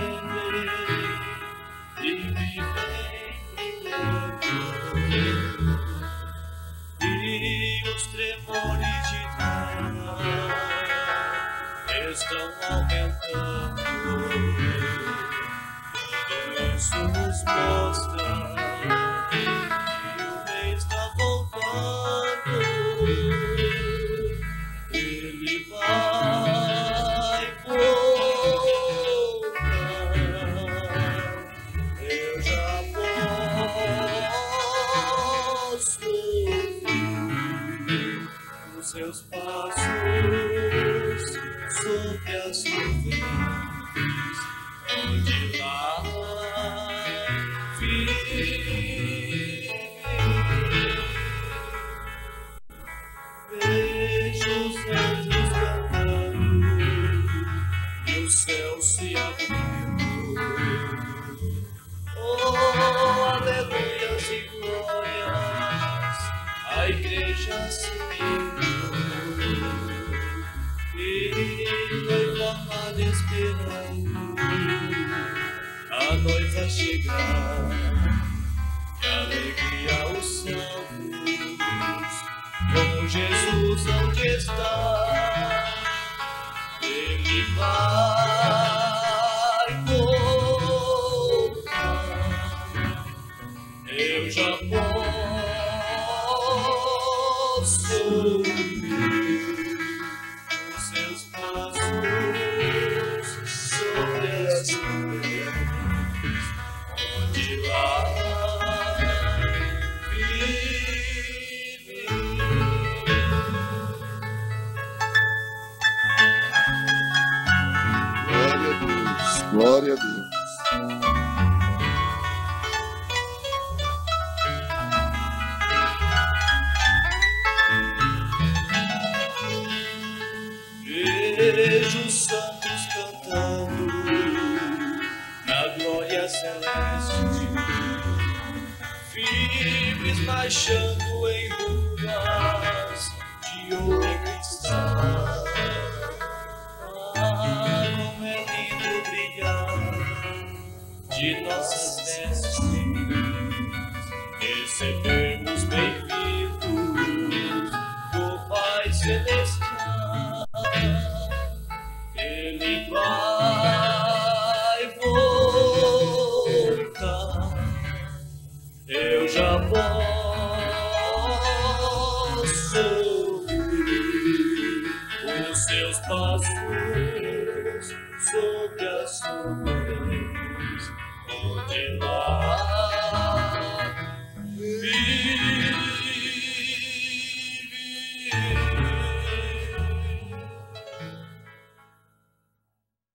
aprender e viver e os tremores de Deus estão aumentando. Isso nos mostra que o bem está voltando. Ele vai voltar. Eu já posso ouvir os seus passos sobre as nuvens, onde vai vir. Vejo os anjos cantando e o céu se abrindo. Oh, aleluias e glórias, a igreja subindo e noiva amada esperando a noiva chegar. Que alegria os santos com Jesus onde está. Ele vai voltar. Eu já posso ouvir os seus passos sobre as nuvens, onde lá vive. Glória a Deus, glória a Deus. Vejo os santos cantando na glória celeste, firmes marchando em ruas de ouro e cristal. Ah, como é lindo brilhar de nossas vestes, recebemos bem-vindos do Pai Celestial. Ele vai voltar. Eu já posso ouvir os seus passos sobre as nuvens, onde lá